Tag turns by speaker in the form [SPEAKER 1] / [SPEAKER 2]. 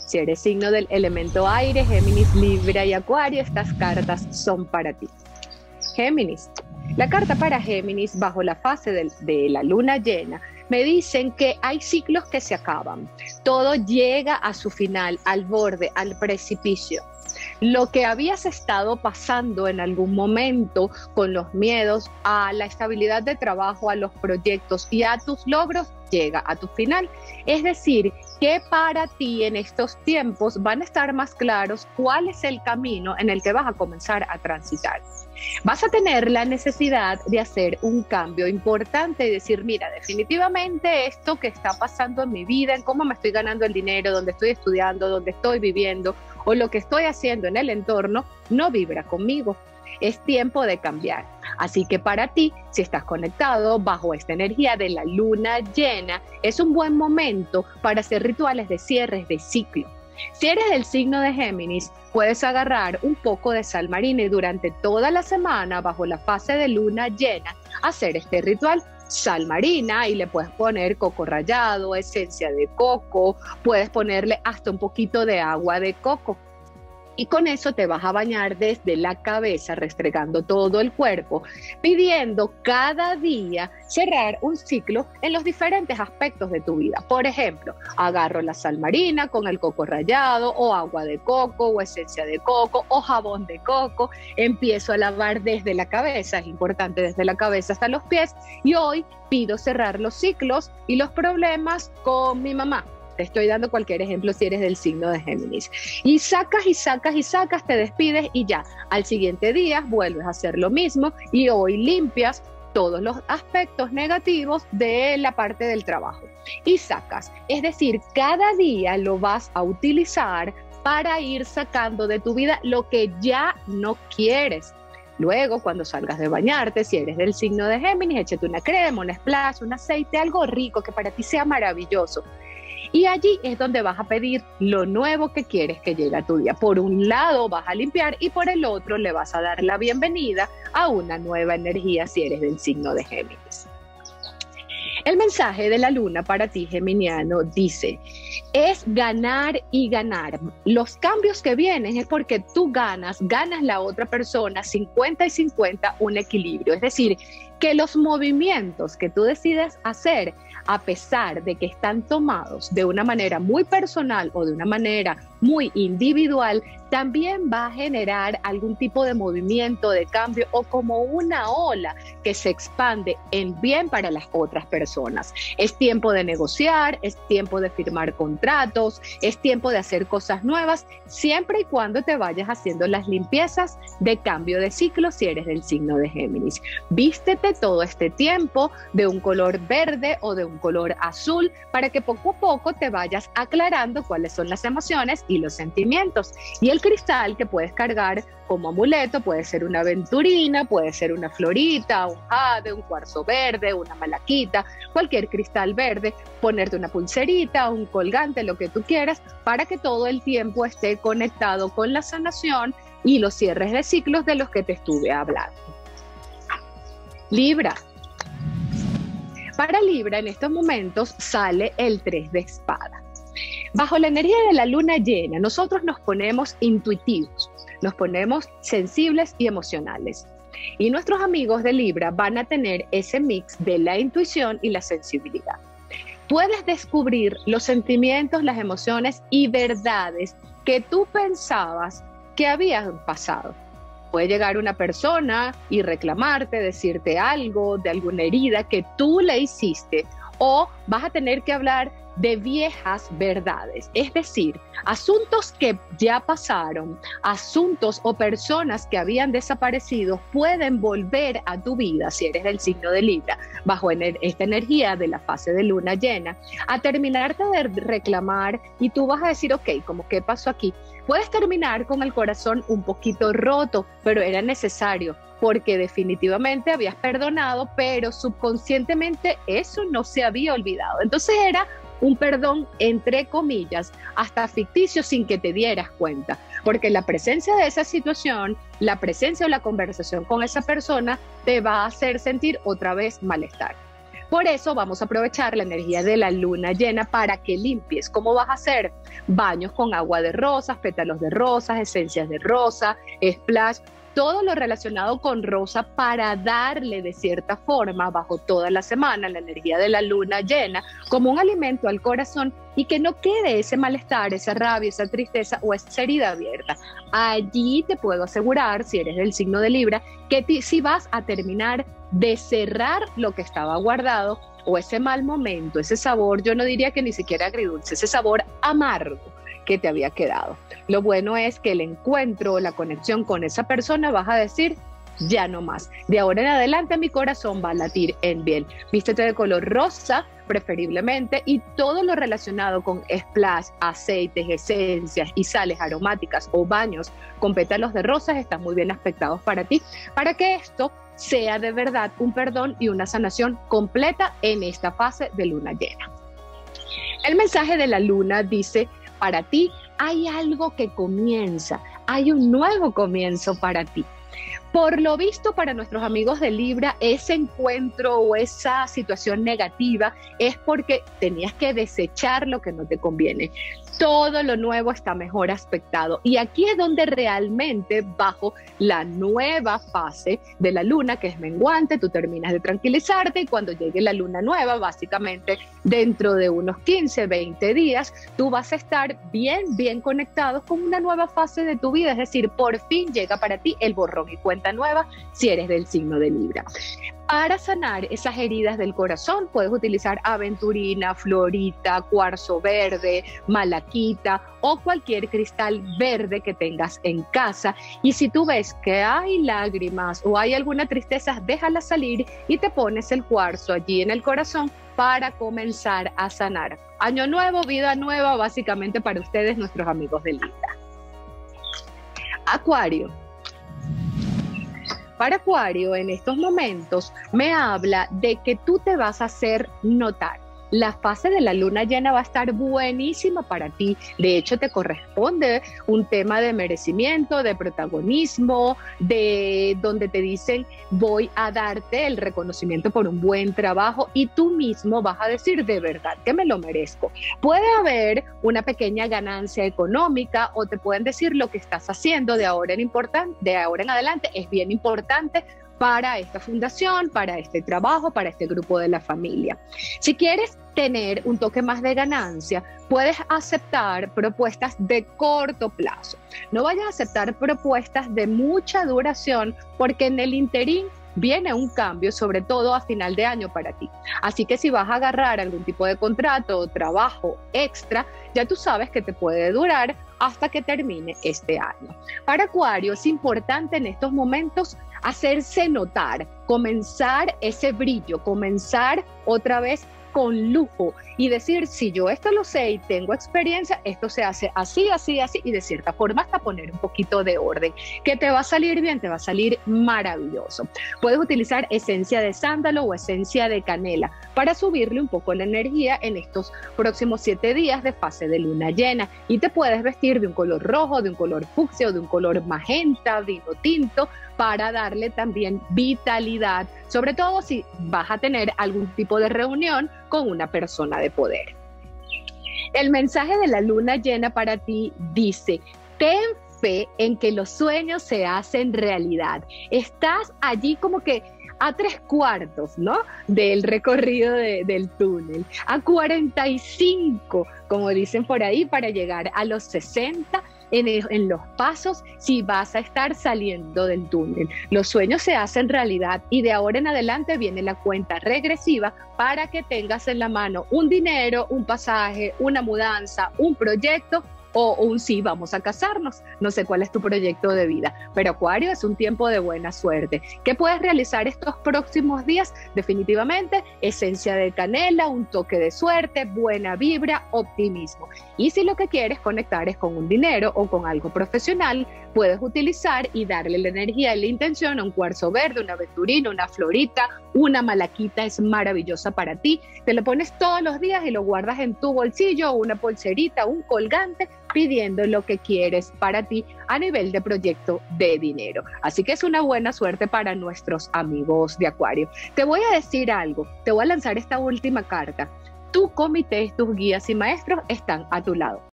[SPEAKER 1] Si eres signo del elemento aire, Géminis, Libra y Acuario, estas cartas son para ti. Géminis. La carta para Géminis, bajo la fase de la luna llena, me dicen que hay ciclos que se acaban. Todo llega a su final, al borde, al precipicio. Lo que habías estado pasando en algún momento con los miedos a la estabilidad de trabajo, a los proyectos y a tus logros, llega a tu final. Es decir, que para ti en estos tiempos van a estar más claros cuál es el camino en el que vas a comenzar a transitar. Vas a tener la necesidad de hacer un cambio importante y decir, mira, definitivamente esto que está pasando en mi vida, en cómo me estoy ganando el dinero, donde estoy estudiando, donde estoy viviendo o lo que estoy haciendo en el entorno, no vibra conmigo. Es tiempo de cambiar. Así que para ti, si estás conectado bajo esta energía de la luna llena, es un buen momento para hacer rituales de cierres de ciclo. Si eres del signo de Géminis, puedes agarrar un poco de sal marina y durante toda la semana, bajo la fase de luna llena, hacer este ritual. Sal marina y le puedes poner coco rallado, esencia de coco, puedes ponerle hasta un poquito de agua de coco. Y con eso te vas a bañar desde la cabeza, restregando todo el cuerpo, pidiendo cada día cerrar un ciclo en los diferentes aspectos de tu vida. Por ejemplo, agarro la sal marina con el coco rallado, o agua de coco, o esencia de coco, o jabón de coco. Empiezo a lavar desde la cabeza, es importante desde la cabeza hasta los pies. Y hoy pido cerrar los ciclos y los problemas con mi mamá. Te estoy dando cualquier ejemplo si eres del signo de Géminis. Y sacas y sacas y sacas, te despides y ya. Al siguiente día vuelves a hacer lo mismo y hoy limpias todos los aspectos negativos de la parte del trabajo. Y sacas. Es decir, cada día lo vas a utilizar para ir sacando de tu vida lo que ya no quieres. Luego, cuando salgas de bañarte, si eres del signo de Géminis, échate una crema, un splash, un aceite, algo rico que para ti sea maravilloso. Y allí es donde vas a pedir lo nuevo que quieres que llegue a tu día. Por un lado vas a limpiar y por el otro le vas a dar la bienvenida a una nueva energía si eres del signo de Géminis. El mensaje de la luna para ti, geminiano, dice, es ganar y ganar. Los cambios que vienen es porque tú ganas la otra persona, 50 y 50, un equilibrio. Es decir, que los movimientos que tú decides hacer, a pesar de que están tomados de una manera muy personal o de una manera muy individual, también va a generar algún tipo de movimiento, de cambio o como una ola que se expande en bien para las otras personas. Es tiempo de negociar, es tiempo de firmar contratos, es tiempo de hacer cosas nuevas, siempre y cuando te vayas haciendo las limpiezas de cambio de ciclo si eres del signo de Géminis. Vístete todo este tiempo de un color verde o de un color azul para que poco a poco te vayas aclarando cuáles son las emociones y los sentimientos. Y el cristal que puedes cargar como amuleto puede ser una aventurina, puede ser una florita, un jade, un cuarzo verde, una malaquita, cualquier cristal verde, ponerte una pulserita, un colgante, lo que tú quieras, para que todo el tiempo esté conectado con la sanación y los cierres de ciclos de los que te estuve hablando. Libra. Para Libra en estos momentos sale el 3 de espada. Bajo la energía de la luna llena, nosotros nos ponemos intuitivos, nos ponemos sensibles y emocionales. Y nuestros amigos de Libra van a tener ese mix de la intuición y la sensibilidad. Puedes descubrir los sentimientos, las emociones y verdades que tú pensabas que habían pasado. Puede llegar una persona y reclamarte, decirte algo de alguna herida que tú le hiciste, o vas a tener que hablar de viejas verdades, es decir, asuntos que ya pasaron, asuntos o personas que habían desaparecido pueden volver a tu vida, si eres del signo de Libra, bajo esta energía de la fase de luna llena, a terminarte de reclamar y tú vas a decir, ok, ¿cómo qué pasó aquí? Puedes terminar con el corazón un poquito roto, pero era necesario, porque definitivamente habías perdonado, pero subconscientemente eso no se había olvidado. Entonces era un perdón, entre comillas, hasta ficticio sin que te dieras cuenta, porque la presencia de esa situación, la presencia o la conversación con esa persona te va a hacer sentir otra vez malestar. Por eso vamos a aprovechar la energía de la luna llena para que limpies. ¿Cómo vas a hacer? Baños con agua de rosas, pétalos de rosas, esencias de rosa, splash, todo lo relacionado con rosa para darle de cierta forma bajo toda la semana la energía de la luna llena como un alimento al corazón y que no quede ese malestar, esa rabia, esa tristeza o esa herida abierta. Allí te puedo asegurar, si eres del signo de Libra, que si vas a terminar de cerrar lo que estaba guardado o ese mal momento, ese sabor, yo no diría que ni siquiera agridulce, ese sabor amargo que te había quedado. Lo bueno es que el encuentro, la conexión con esa persona, vas a decir, ya no más. De ahora en adelante mi corazón va a latir en bien. Vístete de color rosa, preferiblemente, y todo lo relacionado con splash, aceites, esencias y sales aromáticas o baños con pétalos de rosas están muy bien aspectados para ti, para que esto sea de verdad un perdón y una sanación completa en esta fase de luna llena. El mensaje de la luna dice, para ti hay algo que comienza, hay un nuevo comienzo para ti. Por lo visto, para nuestros amigos de Libra, ese encuentro o esa situación negativa es porque tenías que desechar lo que no te conviene. Todo lo nuevo está mejor aspectado. Y aquí es donde realmente, bajo la nueva fase de la luna, que es menguante, tú terminas de tranquilizarte y cuando llegue la luna nueva, básicamente dentro de unos 15, 20 días, tú vas a estar bien conectado con una nueva fase de tu vida. Es decir, por fin llega para ti el borrón y cuenta nueva si eres del signo de Libra. Para sanar esas heridas del corazón puedes utilizar aventurina, florita, cuarzo verde, malaquita o cualquier cristal verde que tengas en casa. Y si tú ves que hay lágrimas o hay alguna tristeza, déjala salir y te pones el cuarzo allí en el corazón para comenzar a sanar. Año nuevo, vida nueva, básicamente para ustedes, nuestros amigos de Libra. Acuario. Para Acuario, en estos momentos, me habla de que tú te vas a hacer notar. La fase de la luna llena va a estar buenísima para ti. De hecho, te corresponde un tema de merecimiento, de protagonismo, de donde te dicen voy a darte el reconocimiento por un buen trabajo y tú mismo vas a decir de verdad que me lo merezco. Puede haber una pequeña ganancia económica o te pueden decir lo que estás haciendo de ahora en adelante es bien importante para esta fundación, para este trabajo, para este grupo de la familia. Si quieres tener un toque más de ganancia, puedes aceptar propuestas de corto plazo. No vayas a aceptar propuestas de mucha duración porque en el interín viene un cambio, sobre todo a final de año para ti. Así que si vas a agarrar algún tipo de contrato o trabajo extra, ya tú sabes que te puede durar hasta que termine este año. Para Acuario es importante en estos momentos hacerse notar, comenzar ese brillo, comenzar otra vez con lujo y decir, si yo esto lo sé y tengo experiencia, esto se hace así, así, así, y de cierta forma hasta poner un poquito de orden, que te va a salir bien, te va a salir maravilloso. Puedes utilizar esencia de sándalo o esencia de canela para subirle un poco la energía en estos próximos 7 días de fase de luna llena, y te puedes vestir de un color rojo, de un color fucsia o de un color magenta, vino tinto, para darle también vitalidad, sobre todo si vas a tener algún tipo de reunión con una persona de poder. El mensaje de la luna llena para ti dice, ten fe en que los sueños se hacen realidad. Estás allí como que a 3/4, ¿no?, del recorrido del túnel, a 45, como dicen por ahí, para llegar a los 60 en los pasos si vas a estar saliendo del túnel. Los sueños se hacen realidad y de ahora en adelante viene la cuenta regresiva para que tengas en la mano un dinero, un pasaje, una mudanza, un proyecto o un sí, vamos a casarnos. No sé cuál es tu proyecto de vida, pero Acuario es un tiempo de buena suerte. ¿Qué puedes realizar estos próximos días? Definitivamente, esencia de canela, un toque de suerte, buena vibra, optimismo. Y si lo que quieres conectar es con un dinero o con algo profesional, puedes utilizar y darle la energía y la intención a un cuarzo verde, una aventurina, una florita, Una malaquita es maravillosa para ti, te lo pones todos los días y lo guardas en tu bolsillo, una pulserita, un colgante, pidiendo lo que quieres para ti a nivel de proyecto de dinero. Así que es una buena suerte para nuestros amigos de Acuario. Te voy a decir algo, te voy a lanzar esta última carta. Tu comité, tus guías y maestros están a tu lado.